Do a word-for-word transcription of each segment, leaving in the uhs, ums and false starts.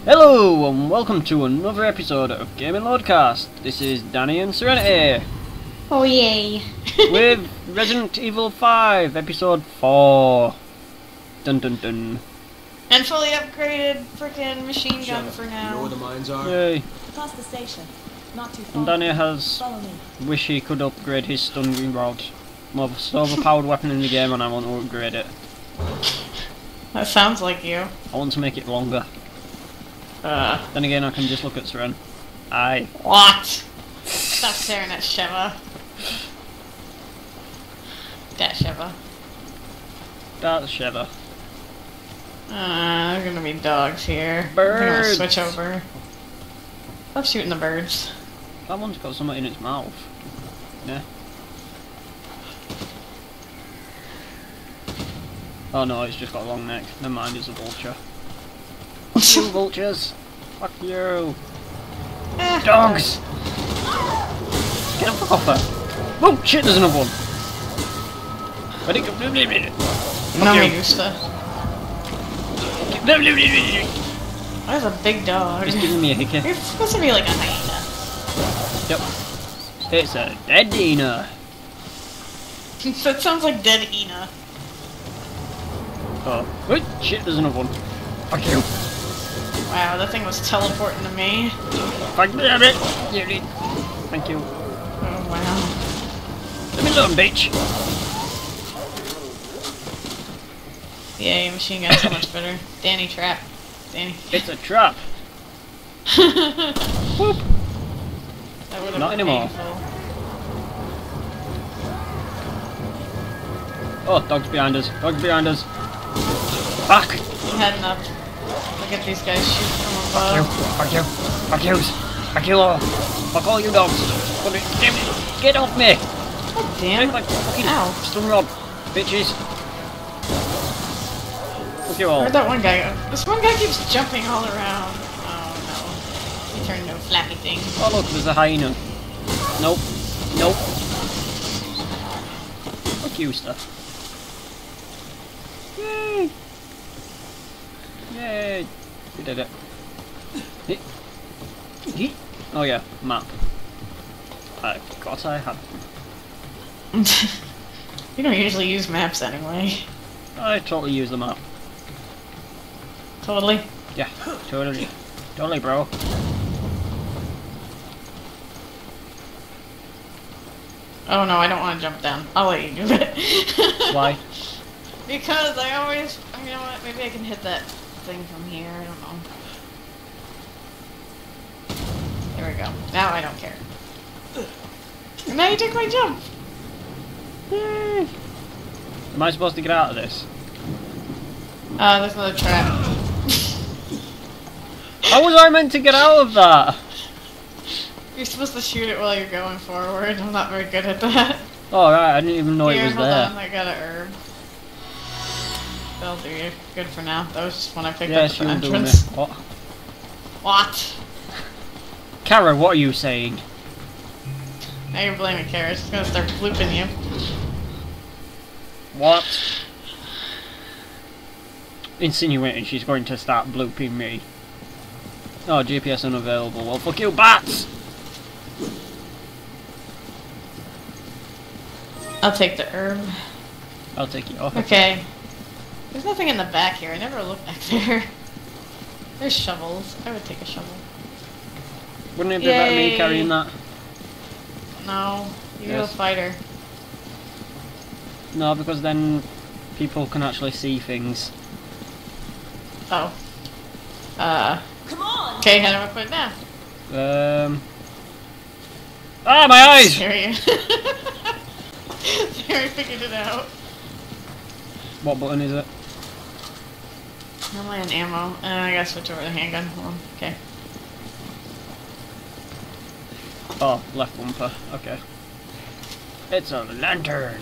Hello and welcome to another episode of Gaming Loadcast. This is Danny and Serenity. Oh yay. With Resident Evil five episode four. Dun dun dun. And fully upgraded freaking machine Shut gun up. for You know now. where the mines are? Yay. Past the station. Not too far. And Danny has Follow me. wish he could upgrade his stun rod. Most overpowered weapon in the game and I want to upgrade it. That sounds like you. I want to make it longer. Uh. Then again I can just look at Seren. Aye. What? Stop staring at Sheva. That Sheva. That's Sheva. Uh, there's gonna be dogs here. Birds. I'm gonna switch over. Stop shooting the birds. That one's got something in its mouth. Yeah. Oh no, it's just got a long neck. Never mind, it's a vulture. Fuck you, vultures! Fuck you! Dogs! Get the fuck off her! Oh shit, there's another one! Ready? Go! No, you. me gusta. That's a big dog. It's giving me a hickey. You're supposed to be like a hyena. Yep. It's a dead Dina. That sounds like dead Ina. Oh. Wait, shit, there's another one. Fuck you. Wow, that thing was teleporting to me. Fuck me, damn it. Thank you. Oh wow. Let me alone, bitch. Yay, machine gun's so much better. Danny trap. Danny. It's a trap. Whoop. That would've Not been anymore. painful. Oh, dogs behind us. Dogs behind us. Fuck. I'm heading up. Look at these guys shoot from Fuck you. above. Fuck you. Fuck you. Fuck you all. Fuck all you dogs. Get off me. Oh damn. Take my fucking Ow. stun rod, bitches. Fuck you all. Where'd that one guy go? This one guy keeps jumping all around. Oh no. He turned into a flappy thing. Oh look, there's a hyena. Nope. Nope. Fuck you, stuff. Yay! Yay! We did it. Oh yeah, map. I forgot I had. You don't usually use maps anyway. I totally use the map. Totally. Yeah, totally. Totally, bro. Oh no, I don't want to jump down. I'll let you do it. Why? Because I always, you know what, maybe I can hit that thing from here, I don't know. There we go. Now I don't care. And now you took my jump! Yay! Am I supposed to get out of this? Uh, there's another trap. How was I meant to get out of that? You're supposed to shoot it while you're going forward. I'm not very good at that. Oh right, I didn't even know Here, it was hold there. on, I got a herb. That'll do you. Good for now. That was just one I picked Yes, up you'll at the do me. entrance. What? What? Kara, what are you saying? Now you're blaming Kara. She's gonna start blooping you. What? Insinuating she's going to start blooping me. Oh, G P S unavailable. Well, fuck you, bats! I'll take the herb. I'll take it off. Okay. There's nothing in the back here. I never looked back there. There's shovels. I would take a shovel. Wouldn't it be better me Yay. carrying that? No. You're Yes. a fighter. No, because then people can actually see things. Oh. Uh. Come on! Okay, how do I put it down? Um. Ah, my eyes! There you There, I figured it out. What button is it? I'm on ammo. Uh, I gotta switch over to the handgun. Hold on. Okay. Oh, left bumper. Okay. It's a lantern.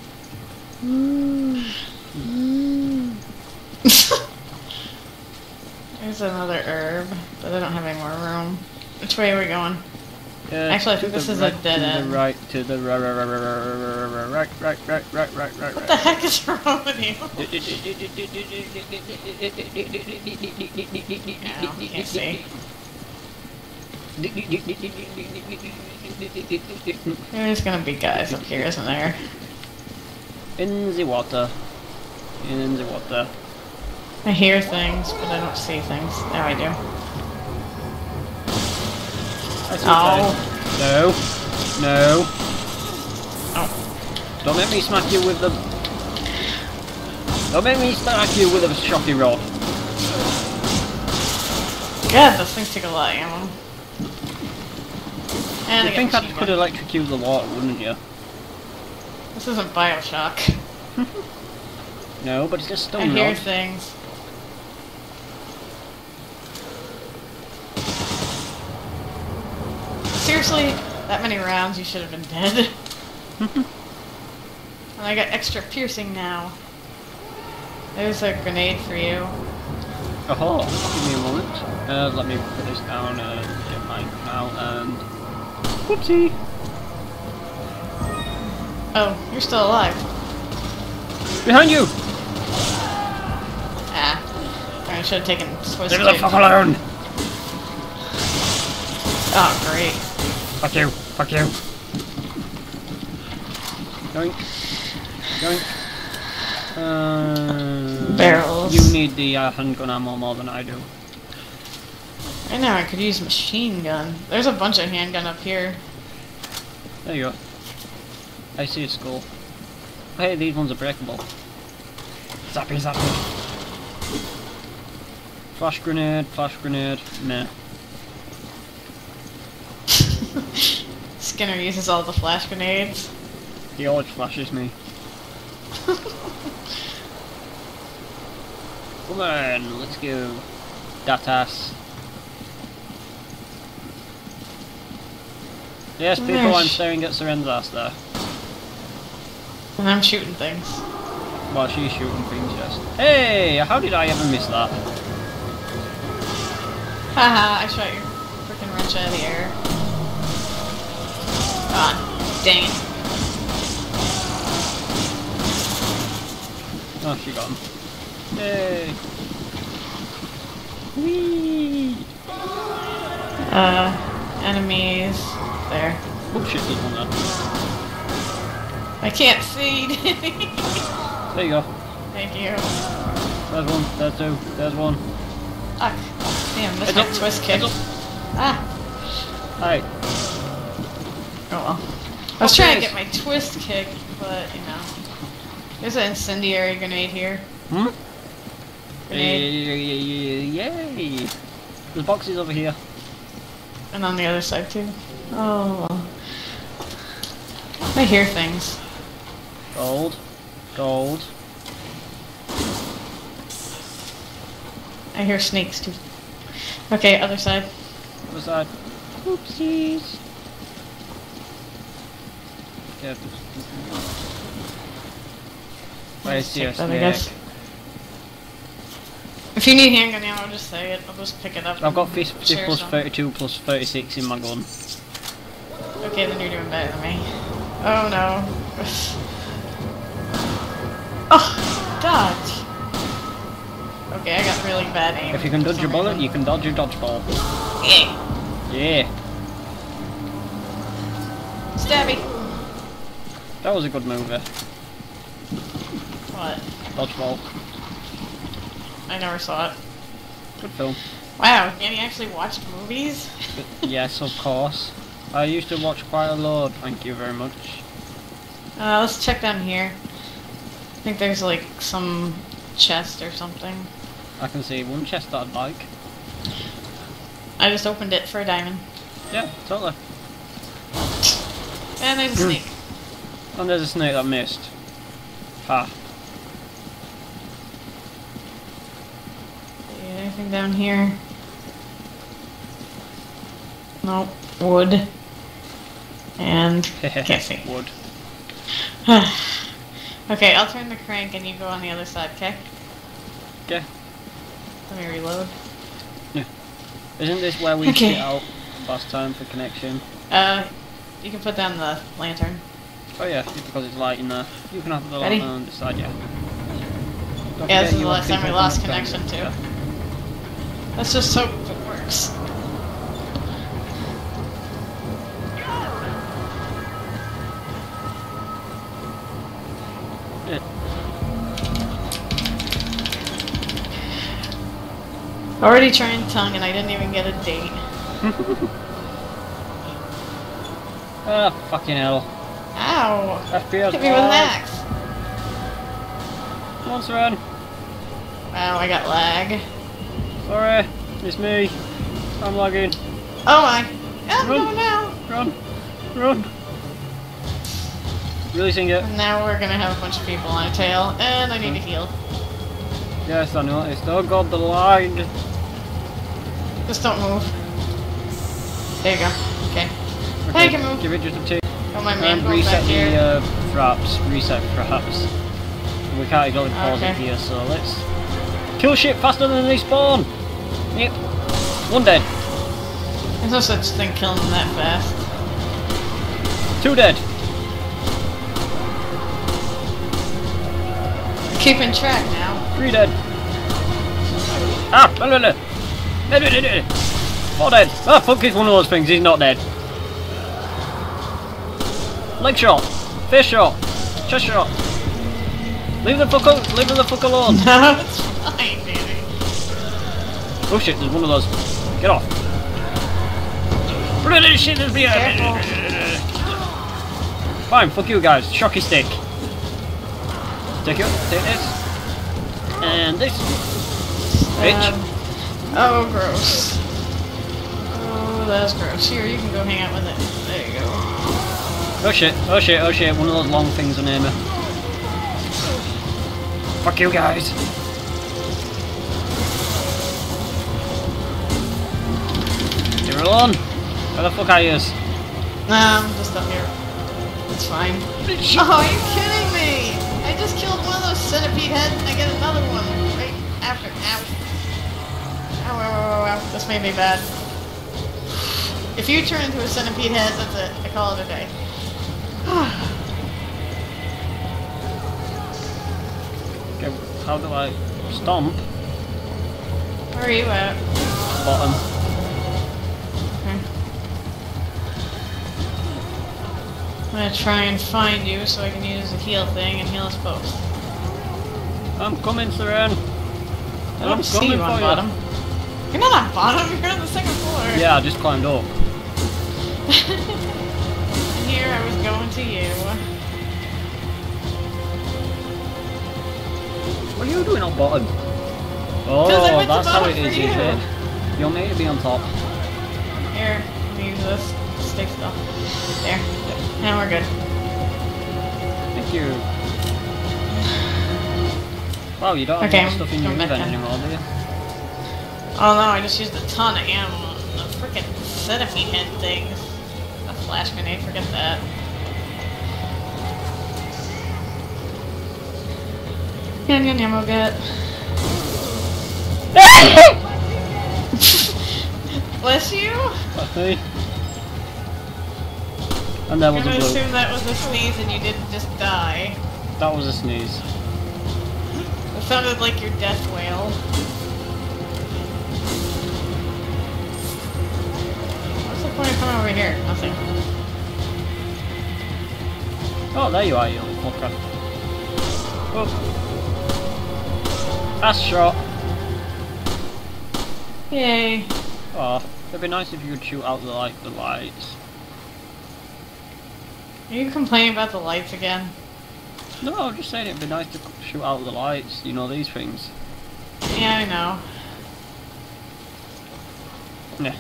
There's another herb, but I don't have any more room. Which way are we going? Uh, Actually, I to think this the is red a dead to end. the right, to the right, right, right, right, right, right, right, right, What the heck is wrong with you? Ow, can't see. There's gonna be guys up here, isn't there? In the water. In the water. I hear things, but I don't see things. Now I do. I see Oh. things. No. No. Oh. Don't make me smack you with the... Don't make me smack you with a shocky rod. God, those things take a lot of ammo. And You I think got I machine could gun. electrocute the water, wouldn't you? This isn't Bioshock. No, but it's just I stone hear rod. things. Seriously, that many rounds, you should have been dead. And I got extra piercing now. There's a grenade for you. Oh, give me a moment. Uh, let me put this down and get mine out and... Whoopsie! Oh, you're still alive. Behind you! Ah. I should have taken Swiss Leave the too. fuck alone! Oh, great. Fuck you! Fuck you! Yoink. Yoink. Uh, Barrels. You need the uh, handgun ammo more than I do. I know, I could use machine gun. There's a bunch of handgun up here. There you go. I see a skull. Hey, these ones are breakable. Zappy zappy. Flash grenade, flash grenade, meh. Skinner uses all the flash grenades. He always flashes me. Come on, let's go. That ass. Yes, people, I'm Yes. staring at Seren's ass there. And I'm shooting things. While she's shooting things, yes. Hey, how did I ever miss that? Haha, I shot your freaking wrench out of the air. God, dang it. Oh, she got him. Yay! Whee! Uh, enemies. There. Oh shit, there's one there. I can't see. There you go. Thank you. There's one, there's two, there's one. Fuck. Damn, this Heads my up, twist kick. heads up. Ah. Hi. Oh well. I was trying to Okay. get my twist kick, but, you know. There's an incendiary grenade here. Hmm? Grenade. Yay! There's boxes over here. And on the other side, too. Oh, well. I hear things. Gold. Gold. I hear snakes, too. Okay, other side. Other side. Oopsies. Yeah. I Let's see a take that, I snake. guess. If you need handgun ammo, just say it. I'll just pick it up. I've got and fifty share plus some. thirty-two plus thirty-six in my gun. Okay, then you're doing better than me. Oh no. Oh, dodge. Okay, I got really bad aim. If you can for dodge some a bullet, reason. you can dodge a dodgeball. Yeah. Yeah. Stabby. That was a good movie. What? Dodgeball. I never saw it. Good film. Wow, Annie actually watched movies? But yes, of course. I used to watch quite a lot, thank you very much. Uh, let's check down here. I think there's like some chest or something. I can see one chest that I'd like. I just opened it for a diamond. Yeah, totally. And there's a snake. And there's a snake that missed. Ha. See anything down here? Nope. Wood. And can't see. Wood. Okay, I'll turn the crank and you go on the other side, okay? Okay. Let me reload. Isn't this where we Okay. shit out last time for connection? Uh, You can put down the lantern. Oh yeah, because it's light in there. You can have the Ready? lantern on this side, yeah. Don't Yeah, forget this is the you last have time we people lost coming connection from- too. yeah. Let's just hope it works. Yeah. Already trying tongue and I didn't even get a date. Ah, fucking hell. Ow! F P S Hit me with an lag. axe. Monster run. Wow, I got lag. Sorry, it's me. I'm lagging. Oh my! Oh Run. no, no! Run, run. Releasing it. And now we're gonna have a bunch of people on a tail, and I need to heal. Yes, I noticed. Oh god, the lag. Just don't move. There you go. Okay. Okay, Hey, I can move. give it just a tick. Oh, my man And going back reset the here. uh, fraps. Reset fraps. We can't exactly pause Okay. it here, so let's kill shit faster than they spawn. Yep. One dead. There's no such thing killing them that fast. Two dead. Keeping track now. Three dead. Ah! No, no, no. No, no, no, no. Four dead. Ah, fuck, he's one of those things. He's not dead. Leg shot. Face shot. Chest shot. Leave the fuck al- leave the fuck alone. No, it's fine, baby. Oh shit, there's one of those. Get off. Bloody shit, there's beer. Careful. Fine, fuck you guys. Shocky stick. Take it. Take this. And this. Bitch. Um, oh, gross. Oh, that's gross. Here, you can go hang out with it. There you go. Oh shit, oh shit, oh shit, one of those long things on near me. Fuck you guys. Leave her alone. Where the fuck are you? Nah, I'm just up here. It's fine. Oh, are you kidding me? I just killed one of those centipede heads and I get another one right after. Ow. Ow, ow, ow, ow. This made me bad. If you turn into a centipede head, that's it. I call it a day. Okay, how do I stomp? Where are you at? Bottom. Okay. I'm gonna try and find you so I can use the heal thing and heal us both. I'm coming, Seren. I I'm don't see coming you for on you. bottom. You're not on bottom, you're on the second floor. Yeah, I just climbed up. And here I was going to you. What are you doing on bottom? I Oh, went to that's how bottom it for is, you. is it? You want me to be on top? Here, let me use this. Stay still. There. Now we're good. Thank you. Wow, you don't have Okay, more stuff in your come back event then. anymore, do you? Oh no, I just used a ton of ammo on the frickin' centipede head things. A flash grenade, forget that. Canyon ammo get. Bless you? That's me. And there I'm was a gonna blue. assume that was a sneeze and you didn't just die. That was a sneeze. It sounded like your death wail. What's the point of coming over here? Nothing. Oh, there you are, you little fucker. Oh. Fast shot. Yay. Oh, it'd be nice if you could shoot out the like the lights. Are you complaining about the lights again? No, I'm just saying it'd be nice to shoot out the lights. You know these things. Yeah, I know. Yeah.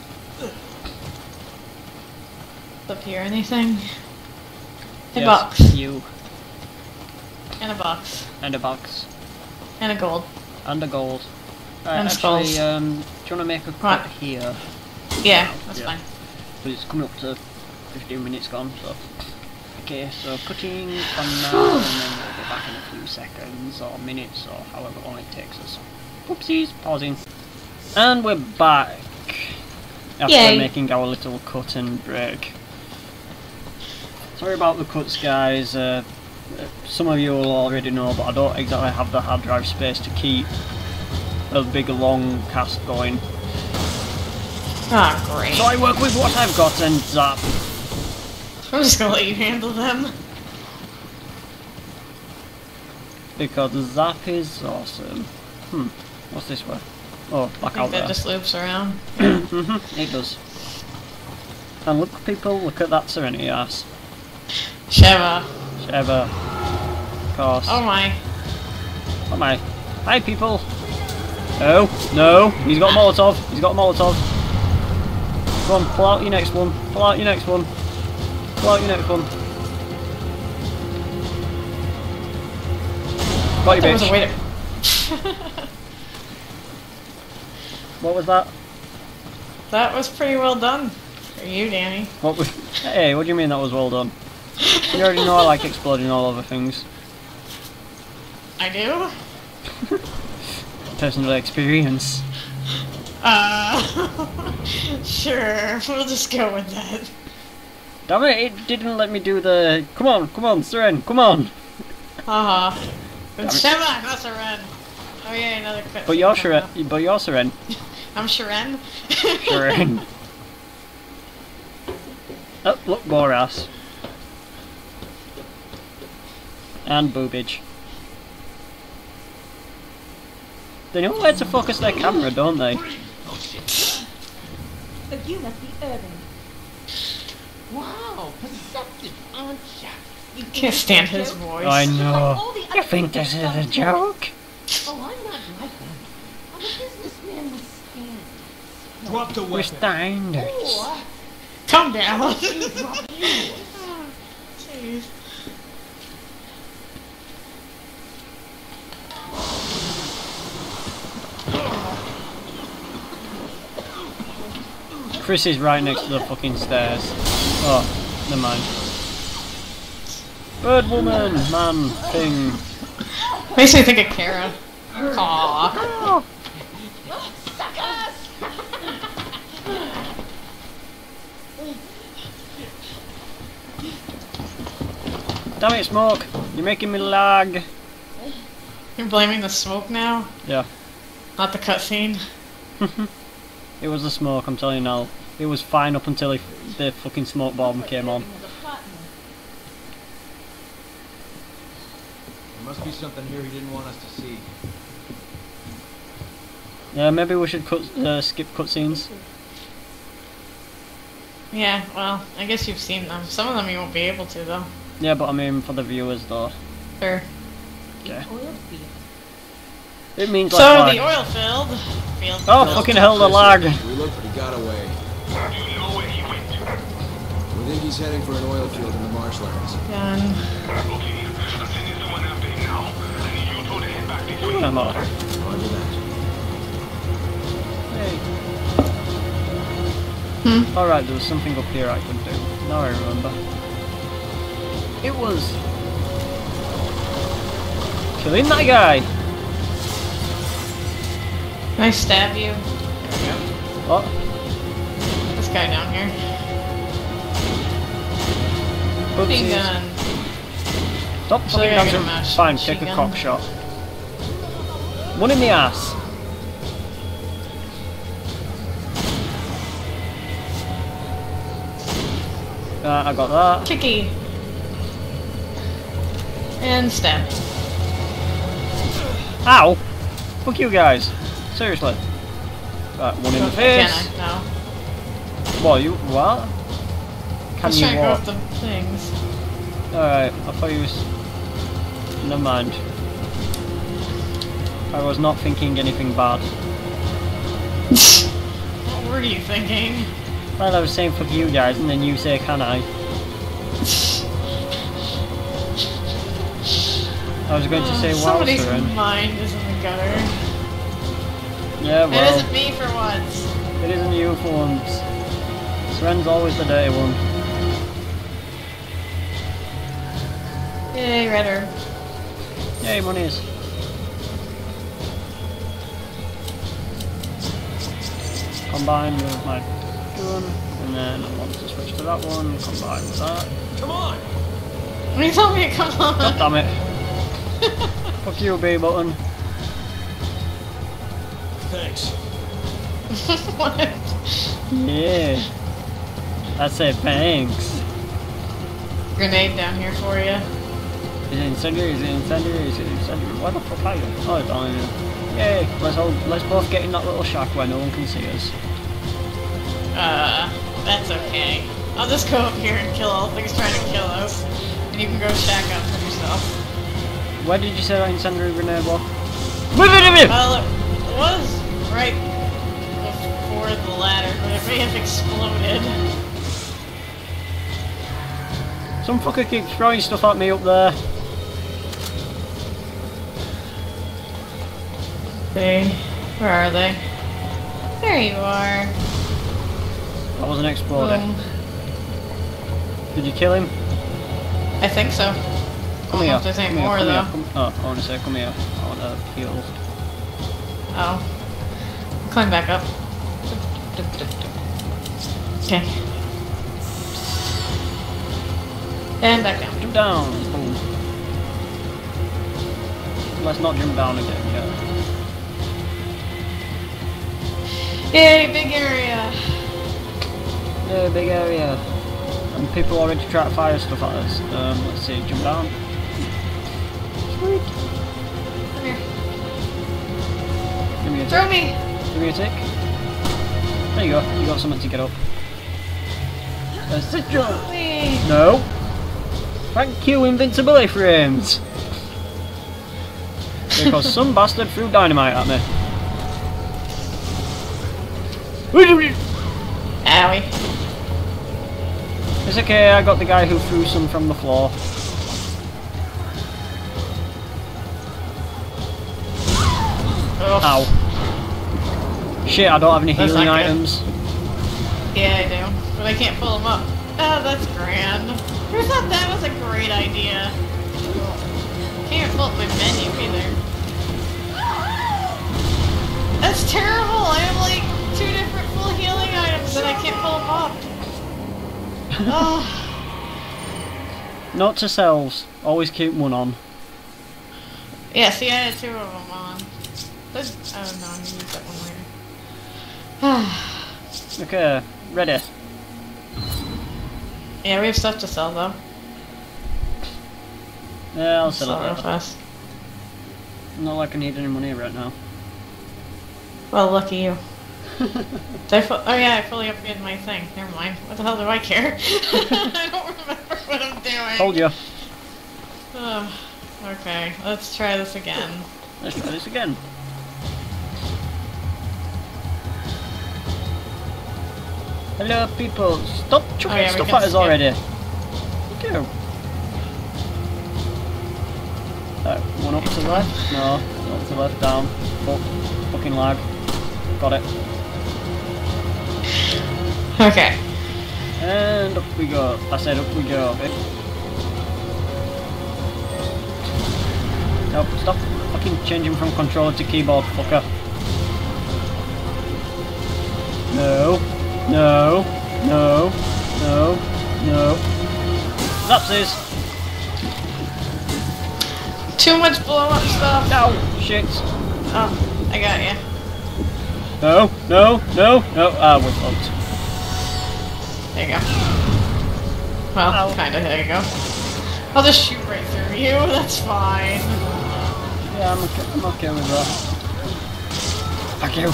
Up here, anything? A Yes, box. You And a box. and a box And a gold. and a gold. Uh, And actually, skulls. um, do you want to make a What? cut here? Yeah, that's Yeah. fine. But it's coming up to fifteen minutes gone, so. Okay, so cutting from now, and then we'll be back in a few seconds, or minutes, or however long it takes us. Oopsies, pausing. And we're back! After Yay. making our little cut and break. Sorry about the cuts, guys. Uh, some of you will already know, but I don't exactly have the hard drive space to keep a big long cast going. Oh, great. So I work with what I've got and zap. I'm just gonna let you handle them. Because zap is awesome. Hmm, what's this way? Oh, back I out think that there. just loops around. Mm-hmm, it does. And look, people, look at that Serenity ass. Sheva. Sheva. Of course. Oh my. Oh my. Hi, people. Oh, no. He's got Molotov. He's got Molotov. Come on, pull out your next one. Pull out your next one. Pull out your next one. Got you, There was a bitch. way to... What was that? That was pretty well done. For you, Danny. What was... Hey, what do you mean that was well done? You already know I like exploding all over things. I do? Personal experience. Uh... sure, we'll just go with that. Damn it, it didn't let me do the... Come on, come on, Seren, come on! Uh-huh. Sheva, that's a run. Oh yeah, another cut. But you're Seren, but you're Seren. I'm Sharon. Seren. Oh, look, more ass. And boobage. They know where to focus their camera, don't they? But you must be Irving. Wow, perceptive, aren't ya? You Can't stand his voice. I know. All the You other think this is a joke? Oh, I'm not like that. I'm a businessman with standards. Drop the With weapon. standards. Or Calm down. you drop yours. Jeez. Chris is right next to the fucking stairs. Oh, never mind. Bird woman, man, thing. Makes me think of Kara. Aww. Damn it, Smoke! You're making me lag. You're blaming the smoke now? Yeah. Not the cutscene? It was the smoke, I'm telling you now. It was fine up until he, the fucking smoke bomb came on. There must be something here he didn't want us to see. Yeah, maybe we should cut, uh, skip cutscenes. Yeah, well, I guess you've seen them. Some of them you won't be able to, though. Yeah, but I mean for the viewers though. Sure. Okay. Oil field. It means So, like the lag. oil field. Field. Oh, fucking hell, the lag! We looked, but he got away. We think he's heading for an oil field in the marshlands. Done. Come on. Roger that. Hey. Hmm? Alright, there was something up here I could do. Now I remember. It was... killing that guy! Can I stab you? What? This guy down here. Big Oopsies. gun. Stop So fucking you're gonna dancing. mash Fine, machine take a gun. cock shot. One in the ass. Uh, I got that. Kicky. And stab. Ow! Fuck you guys. Seriously. Right, one in the Can face. I? No. What, you, what? Can Let's you try and go what? up the things. Alright, I thought you was... Never mind. I was not thinking anything bad. What were you thinking? Well, I was saying fuck you guys, and then you say can I? I was going to say wow, Somebody's Seren. mind is in the gutter. Yeah, It well, isn't me for once. it isn't you for once. Seren's always the dirty one. Yay, red herb. Yay, monies. Combined with my gun and And then I want to switch to that one, combine with that. Come on! When you told me to come on. God damn it. Fuck you, B button. Thanks. What? Yeah. That's it, thanks. Grenade down here for you. Is it incendiary? Is it incendiary? Is it incendiary? Where the fuck are you? Oh, it's down here. Yay! Let's all, let's both get in that little shack where no one can see us. Uh, that's okay. I'll just go up here and kill all the things trying to kill us. And you can go shack up for yourself. Where did you say that incendiary grenade was? Well, it was right before the ladder, but it may have exploded. Some fucker keeps throwing stuff at me up there. They, where are they? There you are. That wasn't exploding. Boom. Did you kill him? I think so. Come I don't know here. if there's any Come here, more come though. here, come- Oh, I want to say come here. I want to heal. Oh. Climb back up. Okay. And back down. Jump down. Boom. Let's not jump down again. Yeah. Yay, big area! Yeah, big area. And people already try to fire stuff at us. Um, let's see, jump down. Sweet. Come here. Give me a Throw tick. me! Give me a tick. There you go. You got something to get up. Uh, sit jump. Whee! No. Thank you, invincibility frames. Because some bastard threw dynamite at me. Owie. It's okay, I got the guy who threw some from the floor. Ugh. Ow. Shit, I don't have any That's healing not good. items. Yeah, I do. But I can't pull them up. Oh, that's grand. Who thought that was a great idea? Can't pull up my menu either. That's terrible! I have like two different full healing items and I can't pull them up. Oh. Note to selves, always keep one on. Yeah, see, I had two of them on. But, oh no, I'm gonna use that one later. Okay, ready. Yeah, we have stuff to sell though. Yeah, I'll sell Sell it real later. fast. Not like I need any money right now. Well, lucky you. Did I fu- oh yeah, I fully upgraded my thing. Never mind. What the hell do I care? I don't remember what I'm doing. Told you. Ugh. Okay, let's try this again. Let's try this again. Hello people, stop chucking Oh, yeah, we stuff can at us skip. already. Thank you. Uh, one up to the left? No, one up to the left, down. Fuck. Fucking lag. Got it. Okay. And up we go. I said up we go, babe. Nope, stop fucking changing from controller to keyboard, fucker. No, no, no, no, no. Zapsies! Too much blow up stuff. No! Shit! Oh, I got you. No, no, no, no. Ah, we're fucked. There you go. Well, Ow. kinda. There you go. I'll just shoot right through you. That's fine. Yeah, I'm okay, I'm okay with that. Fuck you.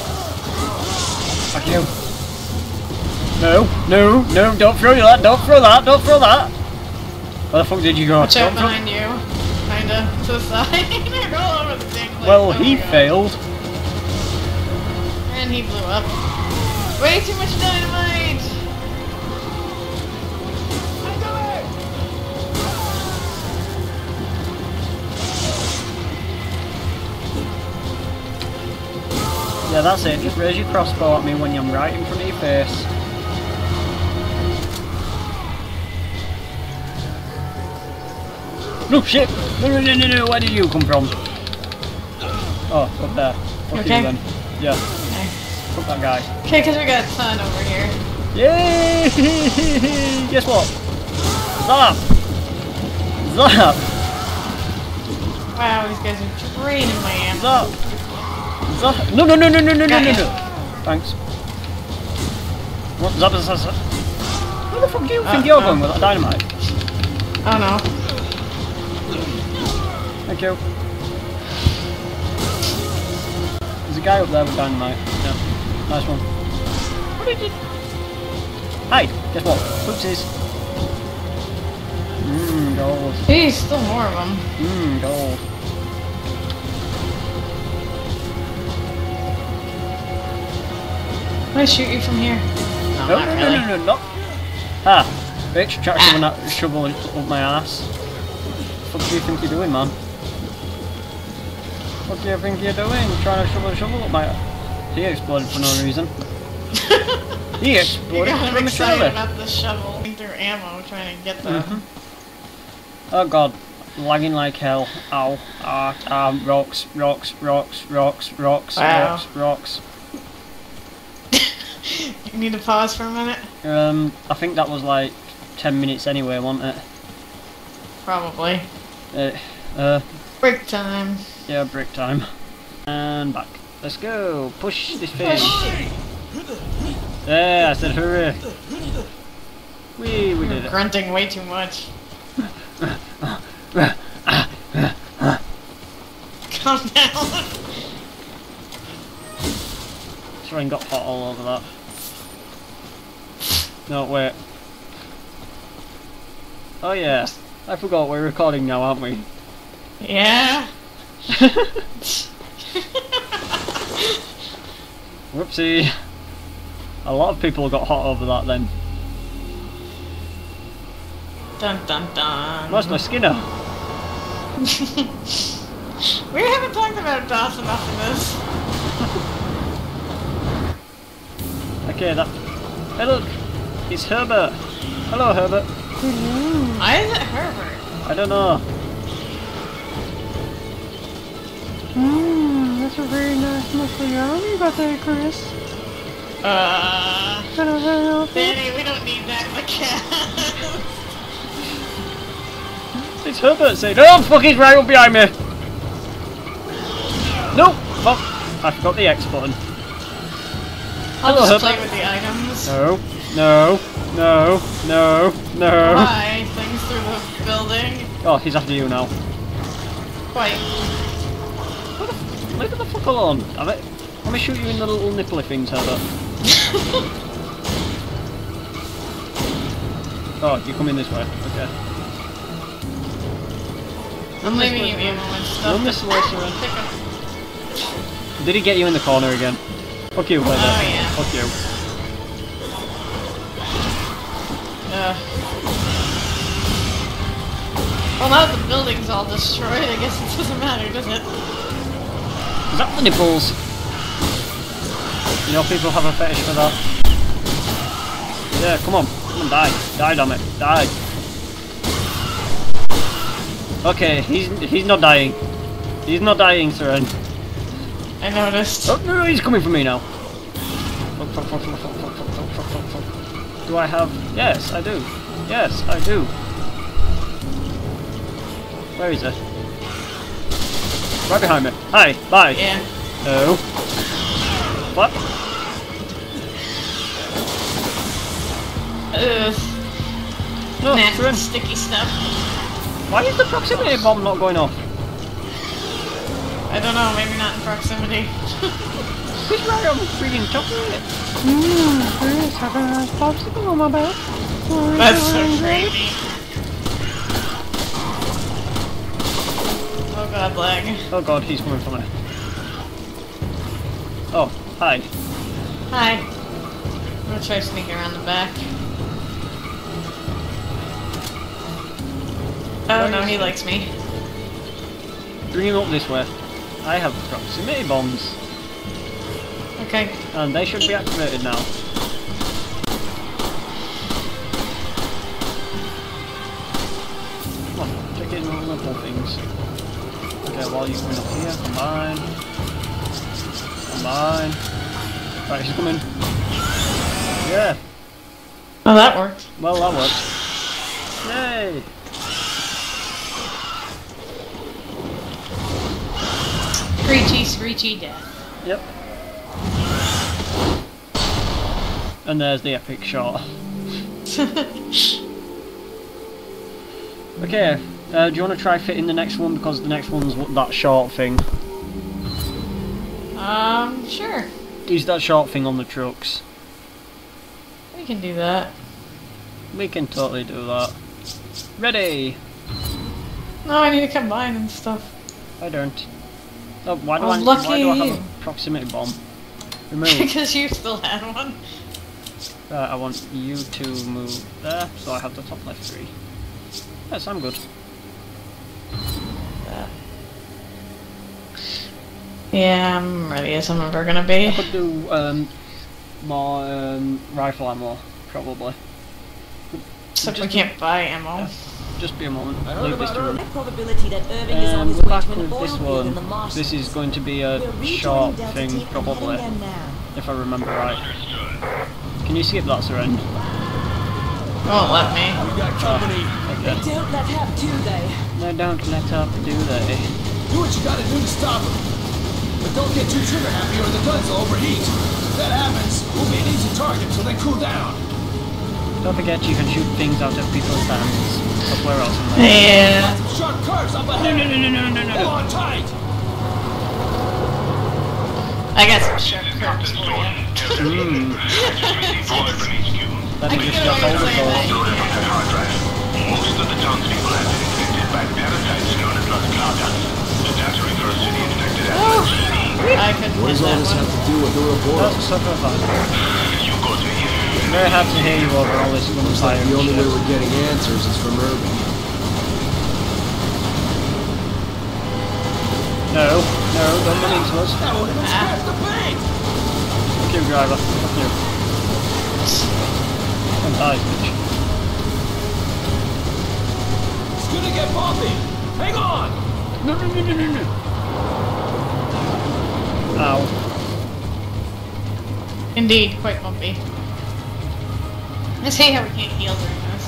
Fuck you. No, no, no, don't throw that, don't throw that, don't throw that! Where the fuck did you go? Watch out Don't throw- behind you. Kinda. To the side. They're all over the damn place. Well, Oh he my God. failed. And he blew up. Way too much dynamite! Yeah, that's it. Just raise your crossbow at me when I'm right in front of your face. No, shit! No, no, no, no, no, where did you come from? Oh, up there. Fuck Okay. you then. Yeah, Okay. fuck that guy. Okay, because we got a ton over here. Yay! Guess what? Zap! Zap! Wow, these guys are draining my ammo. Zap! Zap! No, no, no, no, no, no, no, Got no, ya. no! Thanks. What? Zap, zap, zap. Where the fuck do you think Uh, you're uh. going with that dynamite? Oh no. Thank you. There's a guy up there with dynamite. Yeah. Nice one. What did you... Hi! Guess what? Oopsies. Mmm, gold. Geez, still more of them. Mmm, gold. Can I shoot you from here? No, No, not no, really. no, no, no, no. Ah, bitch, try shoving that shovel up my ass. What do you think you're doing, man? What do you think you're doing? Trying to shovel a shovel up my ass? He exploded for no reason. He You exploded got him prematurely. excited about the shovel going through ammo, trying to get the... Mhm. Oh god, lagging like hell. Ow, ah, ah, rocks, rocks, rocks, rocks, rocks, Wow. rocks, rocks. You need to pause for a minute? Um, I think that was like ten minutes anyway, wasn't it? Probably. Uh, uh, Break time. yeah, break time. And back. Let's go. Push this thing. Yeah, I said hurry. Wee, we did You're it. grunting way too much. Calm down. Train got hot all over that. No, wait. Oh yeah, I forgot we're recording now, aren't we? Yeah. Whoopsie. A lot of people got hot over that then. Dun dun dun. Where's my Skinner? We haven't talked about DOS enough in this. Okay, that... Hey look! It's Herbert! Hello Herbert! Why is it Herbert? I don't know. Mmm, that's a very nice muscly arm you got there, Chris. Uh... Gonna help you? Danny, we don't need that in the cat. It's Herbert saying, oh fuck, he's right up behind me! No! Fuck! I forgot the X button. I'll Hello, just Herbert. play with the items. No, no, no, no, no. Why? Things through the building. Oh, he's after you now. Quite. Leave the fuck alone, damn it. Let me shoot you in the little nipply things, Herbert. Oh, you're coming this way. Okay. I'm leaving you ammo and stuff. Run this way, Seren. Pick up. Did he get you in the corner again? Fuck you, Herbert. Oh, yeah. Fuck you. Uh. Well, now that the building's all destroyed, I guess it doesn't matter, does it? Is that the nipples? You know people have a fetish for that. Yeah, come on. Come on, die. Die, damn it. Die. Okay, he's he's not dying. He's not dying, Seren. I noticed. Oh, no, no, he's coming for me now. Fuck, fuck, fuck, fuck, fuck, fuck, fuck, fuck, fuck, fuck, fuck. Do I have... Yes, I do. Yes, I do. Where is it? Right behind me. Hi, bye. Yeah. No. What? Ugh. No, Nasty Seren. sticky stuff. Why is the proximity bomb not going off? I don't know, maybe not in proximity. He's right on freaking top of it. Mmm, Chris, I got a nice popsicle on my back. Oh, That's it's so orange. creepy. Oh god, lag. Oh god, he's coming for me. Oh, hi. Hi. I'm gonna try sneaking around the back. Oh no, he likes me. Bring him up this way. I have proximity bombs. Okay. And they should be activated now. Come on, check in on little things. Okay, while you're coming up here, combine. Combine. Right, he's coming. Yeah. Oh, that worked. Well, that worked. Yay! Screechy, screechy death. Yep. And there's the epic shot. Okay, uh, do you want to try fitting the next one, because the next one's that short thing? Um, sure. Use that short thing on the trucks. We can do that. We can totally do that. Ready! No, I need to combine and stuff. I don't. Oh, why do I I, was why lucky do I you. have a proximity bomb? Remove. Because you still had one. Right, I want you to move there, so I have the top left three. Yes, I'm good. Yeah, I'm ready as I'm ever gonna be. I could do um, more um, rifle ammo, probably. Except Just- we can't buy ammo. Just be a moment. I heard Leave this about to her. run. Probability that Irving is on Um, his we're way back to an with oil this field in the one. marsh. This is going to be a We're rejoining short Delta thing, Team and probably, heading there now. if I remember right. Can you skip that, Surrend? Won't let me. We got company. They Okay. don't let up, do they? No, don't let up, do they? Do what you gotta do to stop them. But don't get too trigger happy or the guns will overheat. If that happens, we'll be an easy target till they cool down. Don't forget you can shoot things out of people's hands. Up where else in there? Yeah. Some sharp curves up ahead. No, no, no, no, no, no, Hold no. on tight. I got some sharp curves for you. Mmm. Let I me can just get jump away over with saying that. the Most of the townspeople have been infected by parasites known as Las Plagas. The town's first city infected as I could What miss does all that this one. have to do with the report? That's so fun. You go to here. Very hard to hear you over all this Looks gunfire like the and only way shit. we're getting answers is from Irving. No, no, don't run into us. That would have scratched the paint. Fuck you, driver. Fuck you. Don't die, bitch. It's gonna get bumpy. Hang on. No, no, no, no, no, no. Ow. Indeed, quite bumpy. I see how we can't heal during this.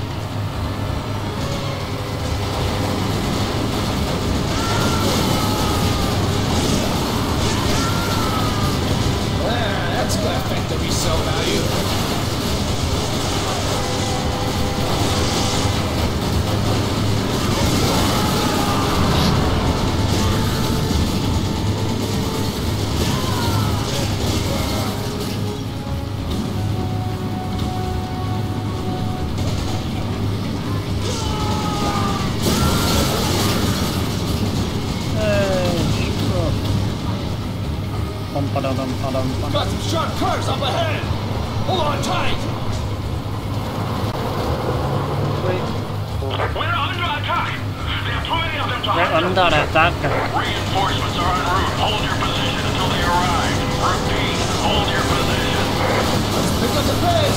Ah, that's got effect of resale value. Bum, ba-dum, bum, ba-dum, bum. Got some sharp curves up ahead. Hold on tight. Wait. We're under attack. There are too many of them to We're handle. under attack. Reinforcements are en route. Hold your position until they arrive. Repeat, hold your position. Let's pick up the pace.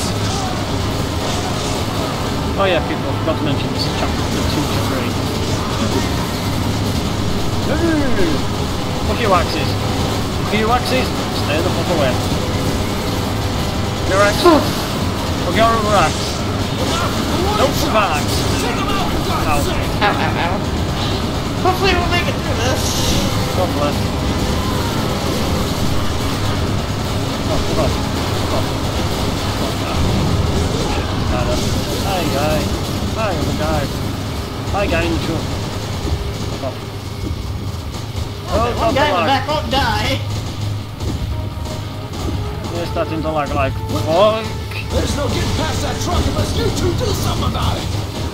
Oh yeah, people, I forgot to mention this is chapter two to three. No, no, no, no, no. Fuck your axes. Fuck your axes. Stay the fuck away. Your axe. Fuck your other axe. Nope, super axe. Ow. Ow, ow, ow. Hopefully we'll make it through this. Hopefully. Oh, fuck off. Fuck off. Fuck off. Hi guy. Hi other guy. Hi guy in the truck. Fuck off. Oh, One top guy in the lag. back won't die. They're starting to lag like fuck. There's no getting past that truck unless you two do something about it.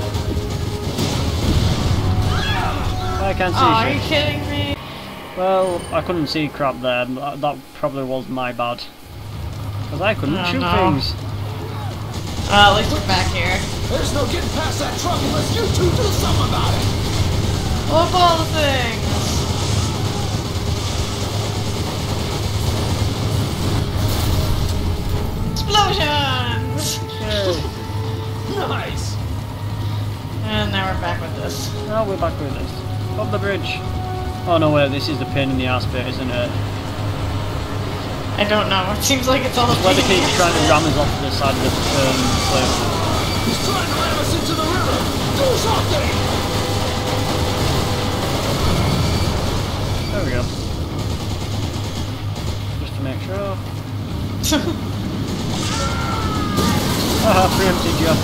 I can't see Oh, are you shit. kidding me? Well, I couldn't see crap there. That, that probably was my bad. Because I couldn't Oh, shoot no. things. Well, at least we're back here. There's no getting past that truck unless you two do something about it. Look all the things. Explosions! Nice. And now we're back with this. Now we're back with this. Up the bridge. Oh no wait, this is the pain in the ass bit, isn't it? I don't know. It seems like it's all the Where the keeps trying to ram us off the side of the um, cliff. He's trying to ram us into the river! Do something! There we go. Just to make sure. Haha, preempted you.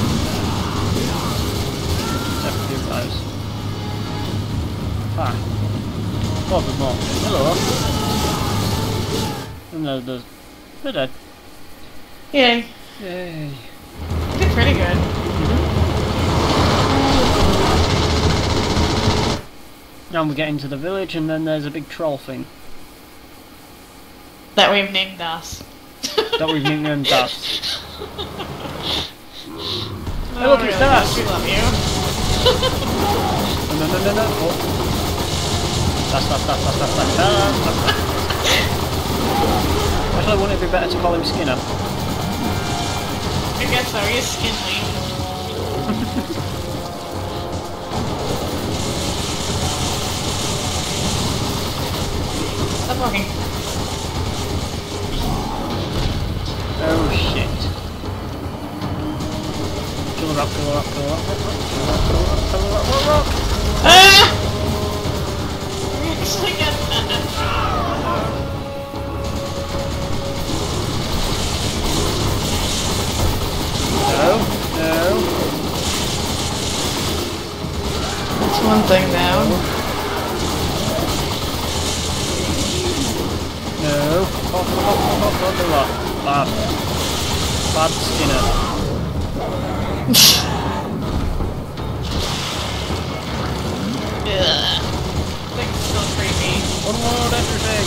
Except for you guys. Ah. Oh, there's more. Hello. And there's, there's... They're dead. Yay. Yay. Did pretty good. Now we get into the village and then there's a big troll thing. That we've named us. That we've named us. No, Hey, look, it's that. We love you. No, no, no, no. Oh. That's, that's, that's, that's, that's, that's, that's. Actually, wouldn't it be better to call him Skinner? I guess so. He is Skinly. Stop walking. Oh shit. Kill a rock, kill a rock, kill a rock, kill a rock, kill a rock, kill a rock, kill a rock, kill a rock. Ah! We actually got that. No, no. That's one thing down. No. Oh, oh, oh, oh, oh, oh, oh. Bad. Bad Skinner. Ugh. Thing's still creepy. Unload everything.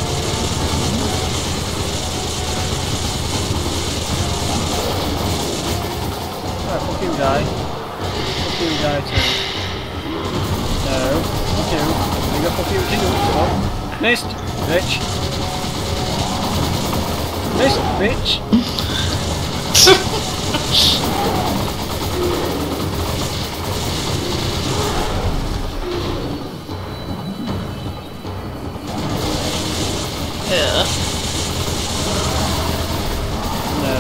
Alright, fuck you, guy. Fuck you, guy, too. No. Fuck you. You got fuck you, too. Oh. Missed. Bitch. Missed, bitch. Ugh. No.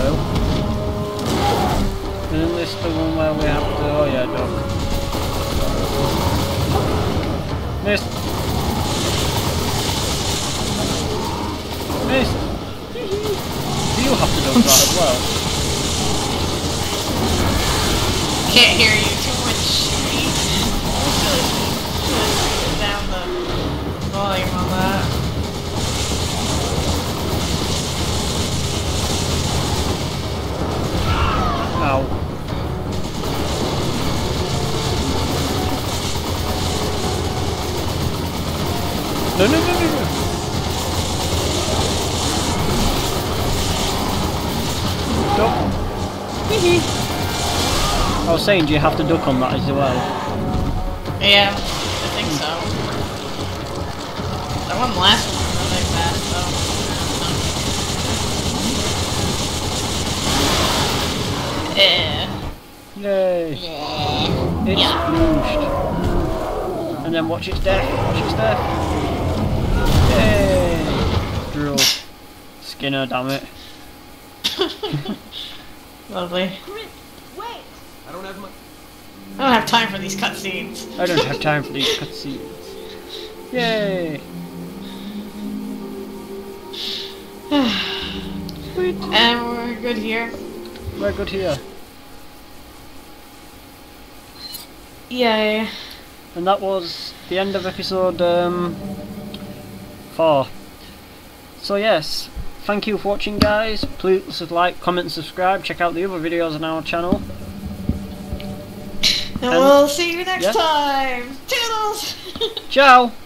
Isn't this the one where we have to... Oh yeah, dog. Missed. Missed. Do you have to dog that as well? Can't hear you too much. Turn down the volume on that. Ow. No, no, no, no, no. Duck. I was saying, do you have to duck on that as well? Yeah, I think so. That one last one was really fast though. Eh. Yay. It's smooshed. And then watch its death. Watch its death. Yay. Drill. Skinner, damn it. Lovely. Wait! I don't have my... I don't have time for these cutscenes. I don't have time for these cutscenes. Yay. Sweet. And we're good here. We're good here. Yay. And that was the end of episode um, four. So yes, thank you for watching, guys. Please like, comment and subscribe. Check out the other videos on our channel. And, And- we'll see you next yeah. time. Toodles! Ciao!